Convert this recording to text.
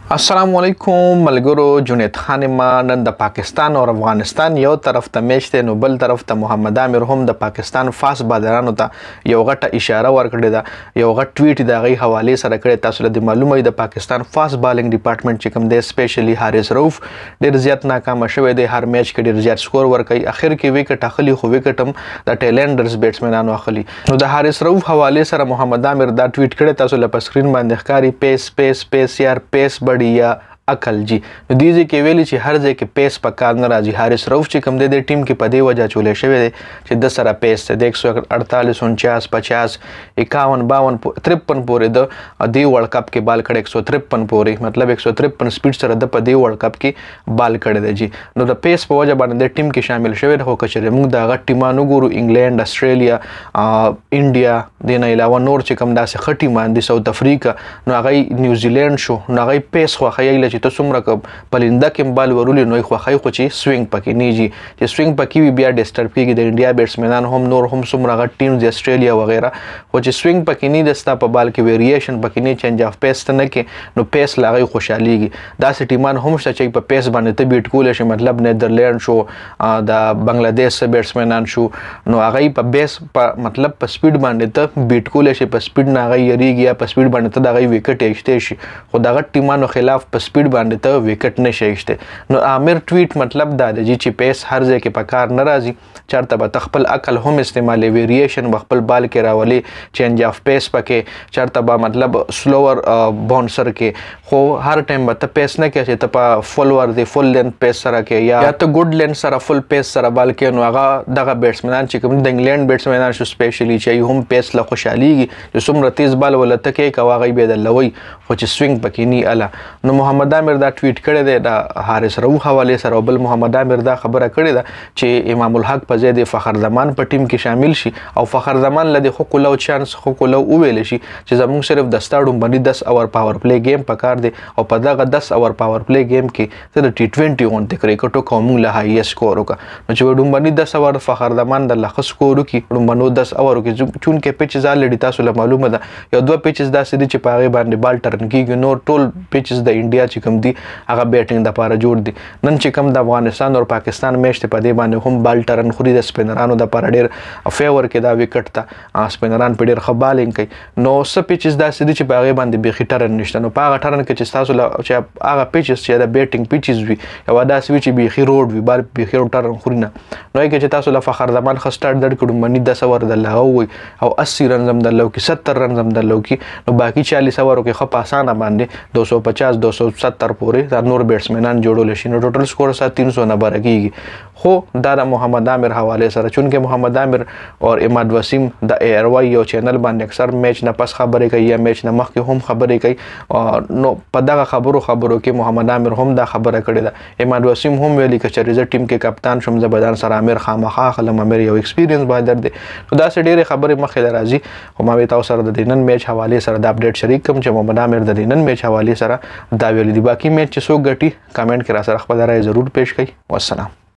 السلام علیکم ملګرو. جنید خان ما نن د پاکستان او افغانستان یو طرف ته میچ دی، نو بل طرف ته محمد عامر هم د پاکستان فاست بالرانو ته یو غټه اشاره ورکړې ده، یو غټ ټویټ د هغې حوالې سره کړی. تاسو له دې معلومه وي د پاکستان فاست بالینګ ډپارټمنټ چې کوم دی سپیشلی حارث رؤف ډېر زیات ناکامه شوی دی. هر میچ کې ډېر زیات سکور ورکوي، اخر کې ویکټ اخلي، خو ویکټ هم د ټیلنډرز بیټسمنانو اخلي. نو د حارث رؤف حوالې سره محمد عامر دا ټویټ کړی، تاسو له په سکرین باندې ښکاري. پیس پیس پیس یار پیس بډیا عقل جی. نو دې کې ویلي چې هر ځای کې پیس په کار نه راځي. حارث رؤف چې کوم دی د ټیم کې په دې وجه چولې شوی دی چې د سره پیس دی د 148 49 50 51 52 53 پورې د دې ورلډ کپ کې بال کړی، 153 پورې، مطلب 153 سپیډ سره د په دې ورلډ کپ کې بال کړی دی جی. نو د پیس په وجه باندې د ټیم کې شامل شوی دی. خو که چېرې موږ د هغه ټیمان وګورو، انګلینډ، استرالیا، انډیا، دې نه علاوه نور چې کوم داسې ښه ټیمان دي، ساوت افریقا، نو هغوی نیوزیلینډ شو، نو هغوی پیس خوښوي چې ته څومره که پلنده کې بال ورولي نو یې خوښوي، خو چې سوینګ پکې نه جي. چې سوینګ پکې وي بیا ډسټرب کېږي د انډیا بیټسمنان هم، نور هم څومره غټ ټیمز دي استرالیا وغیره، خو چې سوینګ پکې نه دی، ستا په بال کې ویریشن پکې نه، چینج اف پیس ته نه کې، نو پیس له هغوی خوشحالېږي. داسې ټیمان هم شته چې په پیس باندې ته بیټ کولی شي، مطلب نیدرلینډ شو، د بنګلادیش بیټسمنان شو، نو هغوی په بیس په مطلب په سپیډ باندې ته بیټ کولی شي، په سپیډ نه هغوی یریږي، یا په سپیډ باندې ته د هغوی ویکټ ایښتی شي. خو د هغه ټیمانو خلاف په سپیډ باندې ته ویکټ نشي ایښتی. نو عامر ټویټ مطلب دا دی چې پیس هر ځای کې په کار نه راځي، چېرته به ته خپل عقل هم استعمالوي، ویریشن به خپل بال کې راولي، چینج اف پیس پکې، چېرته به مطلب سلوور باونسر کې، خو هر ټایم به ته پیس نه کوې چې ته په فل ورځې فل لینث پیس سره کې، یا ته ګډ لینث سره فل پیس سره بال کې. نو هغه دغه بیټسمنان چې کوم د انګلینډ بیټسمنان شو سپیشلی چې هم پیس له خوشحالېږي چې څومره تیز بال ولته کوې، که هغوی به یې درلوي، خو چې سوینګ پکې نه اله. نو محمد عامر دا ټویټ کړی دی د حارث رؤف حوالې سره، او بل محمد عامر دا خبره کړې ده چې امام الحق په ځای د فخر زمان په ټیم کې شامل شي، او فخر زمان له د خو کولو چانس خو کولو وویلی شي چې زموږ صرف د ستا ډومبني 10 اور پاور پلی گیم په کار دی، او په دغه 10 اور پاور پلی گیم کې ته د T20 غونډې کرکټ وکړه او موږ له هایست سکور وکړه. نو چې ډومبني 10 اور فخر زمان درله ښه سکور وکړي، ډومبنو 10 اورو کې چونکې پیچز الریډي تاسو له معلومه ده یو دوه پیچز داسې دي چې په هغې باندې بال ټرن کېږي، نور ټول پیچز د انډیا چې کوم دي هغه بیټینګ دپاره جوړ دي. نن چې کوم د افغانستان او پاکستان میچ دی، په دې باندې هم بال ټرن خوري، د سپینرانو دپاره ډېر فیور کې دا ویکټ ته، سپینران په ډېر ښه بالینګ کوي. نو څه پیچز داسې دي چې په هغې باندې بیخي ټرن نشته. نو په هغه ټرن کې چې ستاسو چې هغه پیچز چې د بیټینګ پیچز وي، یوه داسې وي چې بیخي روډ وي، بال بیخي ټرن خوري نه، نو هغې کې چې تاسو له فخر زمان ښه سټارټ در کړو، مني 10 اور درله هغه ووایي، او 80 رنز هم درله وکړي، 70 رنز هم درله وکړي، نو باقي 40 اورو کې ښه په اسانه باندې 250 270 پورې دا نور بیټسمنان جوړولی شي. نو ټوټل سکور سره 300 نه بره کېږي. خو دا د محمد عامر حوالې سره، چونکې محمد عامر او اماد وسیم د ARY یو چینل باندې اکثر میچ نه پس خبرې کوي، یا میچ نه مخکې هم خبرې کوي. نو په دغه خبرو کې محمد عامر هم دا خبره کړې ده. اماد وسیم هم ویلي که چېرې زه ټیم کې کپتان شم، زه به ځان سره عامر خامخا اخلم، عامر یو ایکسپیرینس بالر دی. نو داسې ډېرې خبرې مخې له راځي، خو ما به تاسو سره د دې نن میچ حوالې سره د اپډیټ شریک کوم چې محمد عامر د دې نن میچ حوالې سره دا ویلي دي. باقي میچ چې څوک ګټي کامنټ کې را سره خپله رایه ضرور پیش کړئ. والسلام.